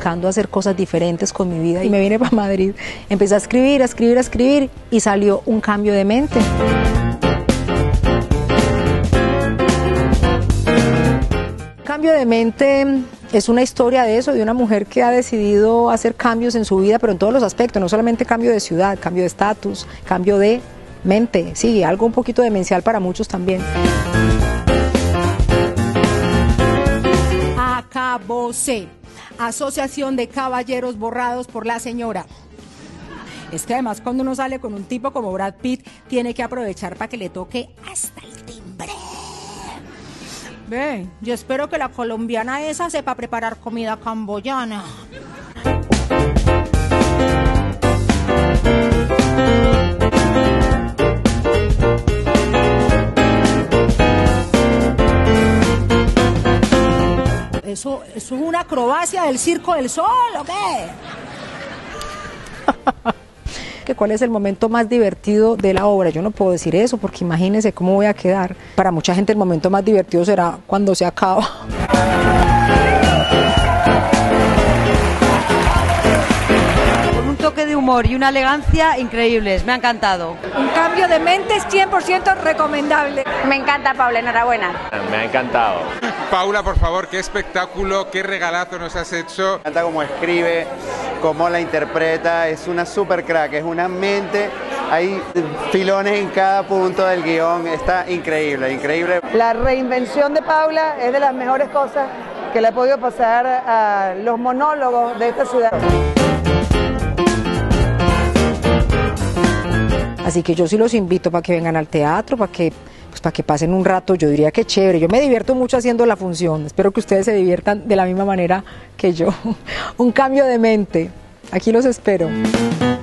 buscando hacer cosas diferentes con mi vida y me vine para Madrid. Empecé a escribir, a escribir, a escribir y salió Un cambio de mente. Cambio de mente es una historia de eso, de una mujer que ha decidido hacer cambios en su vida, pero en todos los aspectos, no solamente cambio de ciudad, cambio de estatus, cambio de mente, sí, algo un poquito demencial para muchos también. Acabóse. Asociación de Caballeros borrados por la señora. Es que además cuando uno sale con un tipo como Brad Pitt, tiene que aprovechar para que le toque hasta el timbre. Ve, yo espero que la colombiana esa sepa preparar comida camboyana. ¿Eso es una acrobacia del Circo del Sol o qué? ¿Cuál es el momento más divertido de la obra? Yo no puedo decir eso porque imagínense cómo voy a quedar. Para mucha gente el momento más divertido será cuando se acaba. Con un toque de humor y una elegancia increíbles, me ha encantado. Un cambio de mente es 100% recomendable. Me encanta, Paula, enhorabuena. Me ha encantado. Paula, por favor, qué espectáculo, qué regalazo nos has hecho. Me encanta cómo escribe, cómo la interpreta, es una super crack, es una mente, hay filones en cada punto del guión, está increíble, increíble. La reinvención de Paula es de las mejores cosas que le ha podido pasar a los monólogos de esta ciudad. Así que yo sí los invito para que vengan al teatro, para que pasen un rato, yo diría que chévere. Yo me divierto mucho haciendo la función, espero que ustedes se diviertan de la misma manera que yo. Un cambio de mente, aquí los espero.